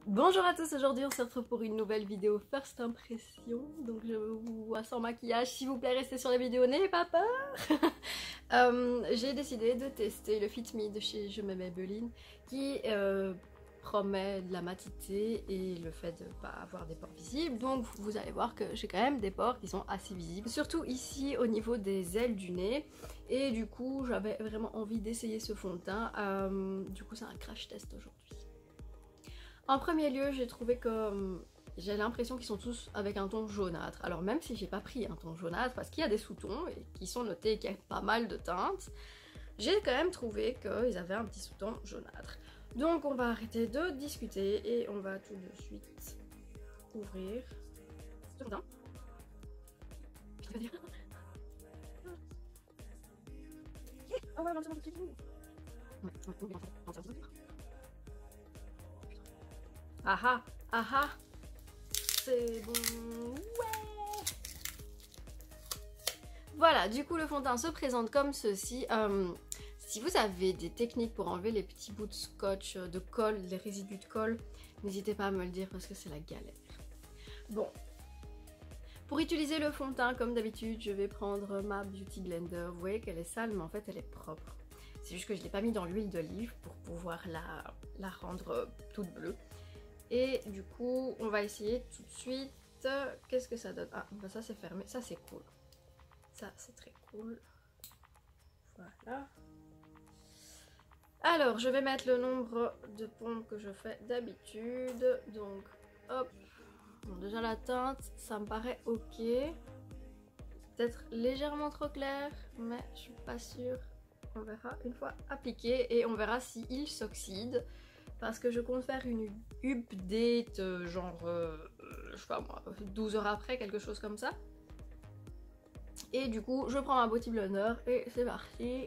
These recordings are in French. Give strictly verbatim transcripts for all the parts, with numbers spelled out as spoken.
Bonjour à tous, aujourd'hui on se retrouve pour une nouvelle vidéo First Impression. Donc je vous vois sans maquillage, s'il vous plaît restez sur la vidéo, n'ayez pas peur. euh, J'ai décidé de tester le Fit Me de chez Je m'aime Maybelline qui euh, promet de la matité et le fait de ne pas avoir des pores visibles. Donc vous allez voir que j'ai quand même des pores qui sont assez visibles, surtout ici au niveau des ailes du nez. Et du coup j'avais vraiment envie d'essayer ce fond de teint. Euh, du coup c'est un crash test aujourd'hui. En premier lieu, j'ai trouvé que j'ai l'impression qu'ils sont tous avec un ton jaunâtre. Alors même si j'ai pas pris un ton jaunâtre, parce qu'il y a des sous-tons et qui sont notés et qu'il y a pas mal de teintes, j'ai quand même trouvé qu'ils avaient un petit sous-ton jaunâtre. Donc on va arrêter de discuter et on va tout de suite ouvrir ce teint. Ah ah, ah ah, c'est bon, ouais. Voilà, du coup le fond de teint se présente comme ceci. Euh, si vous avez des techniques pour enlever les petits bouts de scotch, de colle, les résidus de colle, n'hésitez pas à me le dire parce que c'est la galère. Bon, pour utiliser le fond de teint comme d'habitude, je vais prendre ma Beauty Blender. Vous voyez qu'elle est sale, mais en fait elle est propre. C'est juste que je ne l'ai pas mis dans l'huile d'olive pour pouvoir la, la rendre toute bleue. Et du coup, on va essayer tout de suite. Qu'est-ce que ça donne? Ah, bah ça c'est fermé. Ça c'est cool. Ça c'est très cool. Voilà. Alors, je vais mettre le nombre de pompes que je fais d'habitude. Donc, hop. Bon, déjà la teinte, ça me paraît ok. Peut-être légèrement trop clair, mais je suis pas sûre. On verra une fois appliqué et on verra si il s'oxyde. Parce que je compte faire une update euh, genre, euh, je sais pas moi, douze heures après, quelque chose comme ça. Et du coup, je prends ma Beauty Blender et c'est parti.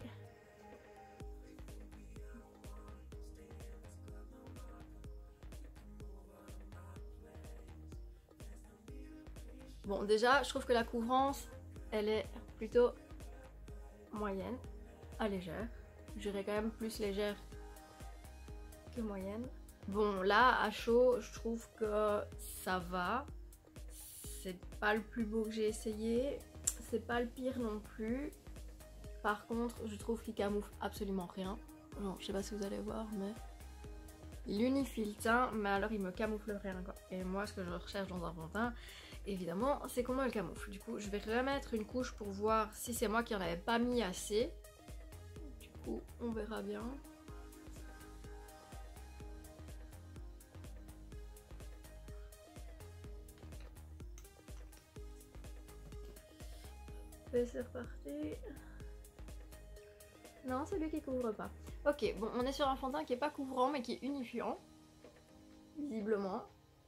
Bon, déjà, je trouve que la couvrance, elle est plutôt moyenne à légère. Je dirais quand même plus légère moyenne. Bon là à chaud je trouve que ça va, c'est pas le plus beau que j'ai essayé, c'est pas le pire non plus. Par contre je trouve qu'il camoufle absolument rien. Non, je sais pas si vous allez voir mais il unifie le teint mais alors il me camoufle rien quoi. Et moi ce que je recherche dans un fond de teint évidemment c'est qu'on me le camoufle. Du coup je vais remettre une couche pour voir si c'est moi qui en avais pas mis assez. Du coup on verra bien. Et c'est reparti. Non, c'est lui qui couvre pas. Ok, bon, on est sur un fond de teint qui est pas couvrant mais qui est unifiant. Visiblement.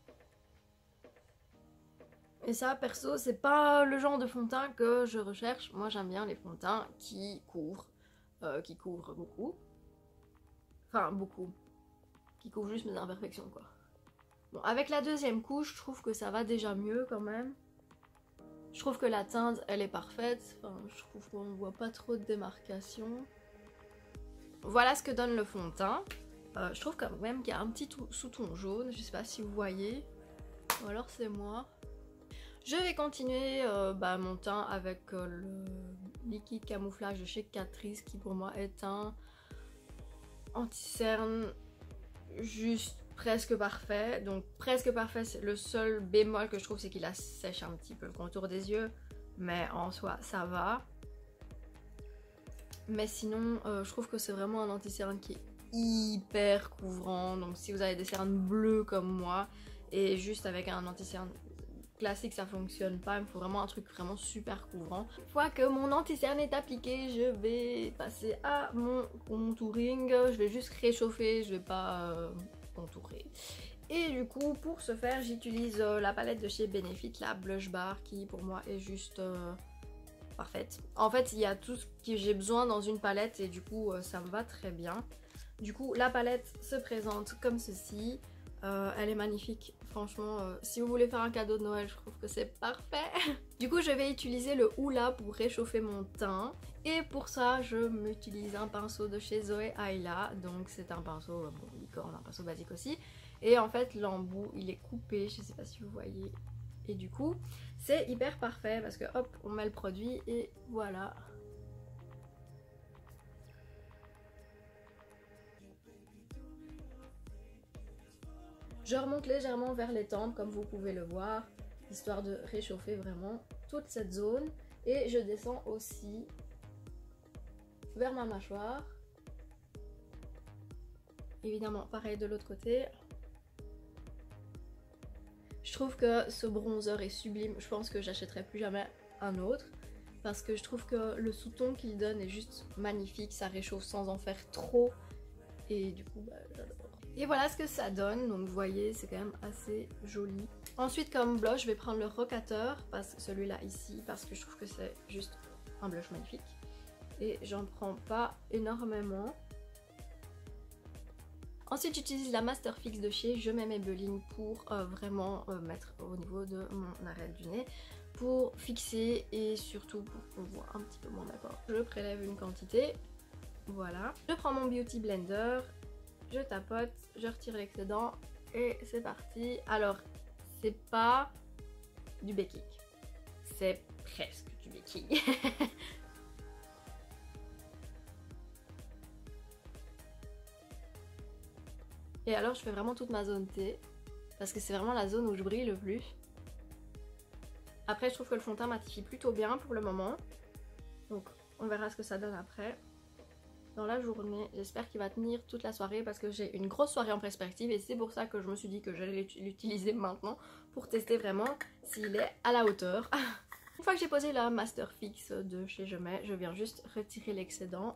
Et ça, perso, c'est pas le genre de fond de teint que je recherche. Moi, j'aime bien les fonds de teint qui couvrent. Euh, qui couvrent beaucoup. Enfin, beaucoup. Qui couvrent juste mes imperfections, quoi. Bon, avec la deuxième couche, je trouve que ça va déjà mieux quand même. Je trouve que la teinte elle est parfaite, enfin, je trouve qu'on ne voit pas trop de démarcation. Voilà ce que donne le fond de teint. Euh, je trouve quand même qu'il y a un petit sous-ton jaune, je sais pas si vous voyez, ou alors c'est moi. Je vais continuer euh, bah, mon teint avec euh, le liquide camouflage de chez Catrice qui pour moi est un anti-cerne juste presque parfait. Donc presque parfait, le seul bémol que je trouve c'est qu'il assèche un petit peu le contour des yeux, mais en soi ça va. Mais sinon euh, je trouve que c'est vraiment un anti-cerne qui est hyper couvrant. Donc si vous avez des cernes bleus comme moi et juste avec un anti-cerne classique ça fonctionne pas, il me faut vraiment un truc vraiment super couvrant. Une fois que mon anti-cerne est appliqué, je vais passer à mon contouring. Je vais juste réchauffer, je vais pas euh, contourer. Et du coup pour ce faire j'utilise euh, la palette de chez Benefit, la Blush Bar, qui pour moi est juste euh, parfaite. En fait il y a tout ce que j'ai besoin dans une palette et du coup euh, ça me va très bien. Du coup la palette se présente comme ceci. Euh, elle est magnifique, franchement, euh, si vous voulez faire un cadeau de Noël, je trouve que c'est parfait. Du coup, je vais utiliser le Hoola pour réchauffer mon teint. Et pour ça, je m'utilise un pinceau de chez Zoé Ayla. Donc c'est un pinceau, bon, licorne, un pinceau basique aussi. Et en fait l'embout il est coupé, je sais pas si vous voyez. Et du coup c'est hyper parfait parce que hop on met le produit et voilà. Je remonte légèrement vers les tempes comme vous pouvez le voir, histoire de réchauffer vraiment toute cette zone. Et je descends aussi vers ma mâchoire. Évidemment pareil de l'autre côté. Je trouve que ce bronzer est sublime, je pense que j'achèterai plus jamais un autre. Parce que je trouve que le sous-ton qu'il donne est juste magnifique, ça réchauffe sans en faire trop. Et du coup bah, j'adore. Et voilà ce que ça donne, donc vous voyez c'est quand même assez joli. Ensuite comme blush je vais prendre le Rocateur, parce que celui-là ici, parce que je trouve que c'est juste un blush magnifique. Et j'en prends pas énormément. Ensuite j'utilise la Master Fix de chez Je mets Maybelline pour euh, vraiment euh, mettre au niveau de mon arête du nez. Pour fixer et surtout pour qu'on voit un petit peu moins d'accord. Je prélève une quantité, voilà. Je prends mon Beauty Blender. Je tapote, je retire l'excédent et c'est parti. Alors, c'est pas du baking, c'est presque du baking. Et alors, je fais vraiment toute ma zone T parce que c'est vraiment la zone où je brille le plus. Après, je trouve que le fond de teint matifie plutôt bien pour le moment. Donc, on verra ce que ça donne après. Dans la journée, j'espère qu'il va tenir toute la soirée parce que j'ai une grosse soirée en perspective et c'est pour ça que je me suis dit que j'allais l'utiliser maintenant pour tester vraiment s'il est à la hauteur. Une fois que j'ai posé la Master Fix de chez Je mets, je viens juste retirer l'excédent.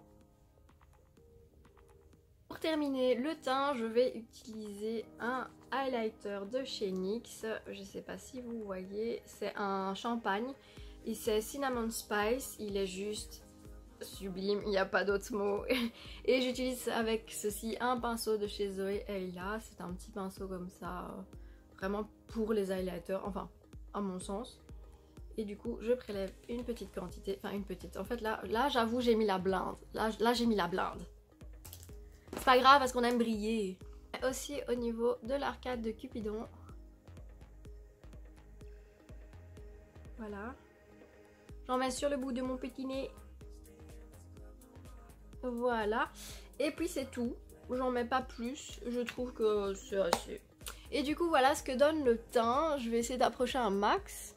Pour terminer le teint, je vais utiliser un highlighter de chez N Y X. Je sais pas si vous voyez, c'est un champagne et c'est Cinnamon Spice, il est juste sublime, il n'y a pas d'autre mot. Et j'utilise avec ceci un pinceau de chez Zoé Ayla, c'est un petit pinceau comme ça, euh, vraiment pour les highlighters, enfin à mon sens. Et du coup je prélève une petite quantité, enfin une petite, en fait là, là j'avoue j'ai mis la blinde, là, là j'ai mis la blinde. C'est pas grave parce qu'on aime briller. Aussi au niveau de l'arcade de Cupidon. Voilà. J'en mets sur le bout de mon petit nez. Voilà, et puis c'est tout, j'en mets pas plus, je trouve que c'est assez. Et du coup voilà ce que donne le teint, je vais essayer d'approcher un max.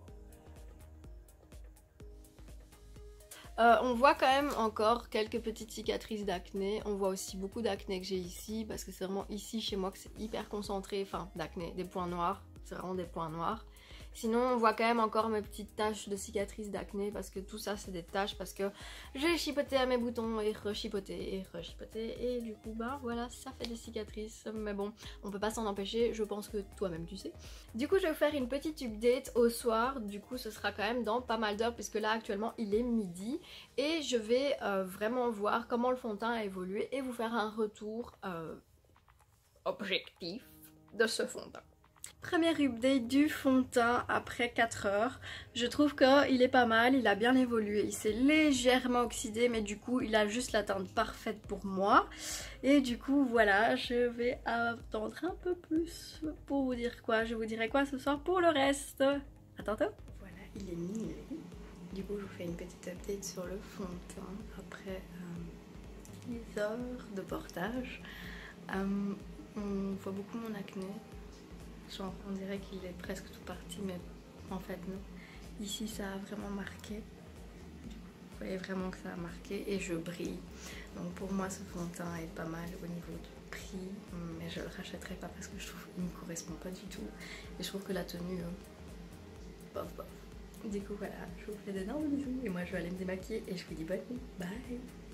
Euh, on voit quand même encore quelques petites cicatrices d'acné, on voit aussi beaucoup d'acné que j'ai ici, parce que c'est vraiment ici chez moi que c'est hyper concentré, enfin d'acné, des points noirs, c'est vraiment des points noirs. Sinon on voit quand même encore mes petites taches de cicatrices d'acné parce que tout ça c'est des taches parce que j'ai chipoté à mes boutons et rechipoté et rechipoté et du coup bah voilà ça fait des cicatrices, mais bon on peut pas s'en empêcher, je pense que toi-même tu sais. Du coup je vais vous faire une petite update au soir, du coup ce sera quand même dans pas mal d'heures puisque là actuellement il est midi et je vais euh, vraiment voir comment le fond de teint a évolué et vous faire un retour euh, objectif de ce fond de teint. Première update du fond de teint après quatre heures. Je trouve qu'il est pas mal, il a bien évolué. Il s'est légèrement oxydé mais du coup il a juste la teinte parfaite pour moi. Et du coup voilà, je vais attendre un peu plus pour vous dire quoi. Je vous dirai quoi ce soir pour le reste. À tantôt. Voilà, il est minuit. Du coup je vous fais une petite update sur le fond de teint après euh, dix heures de portage. Euh, on voit beaucoup mon acné. Genre on dirait qu'il est presque tout parti mais en fait non. Ici ça a vraiment marqué. Du coup, vous voyez vraiment que ça a marqué et je brille. Donc pour moi ce fond de teint est pas mal au niveau du prix. Mais je le rachèterai pas parce que je trouve qu'il ne me correspond pas du tout. Et je trouve que la tenue, euh, bof bof. Du coup voilà, je vous fais d'énormes bisous et moi je vais aller me démaquiller et je vous dis bonne nuit. Bye.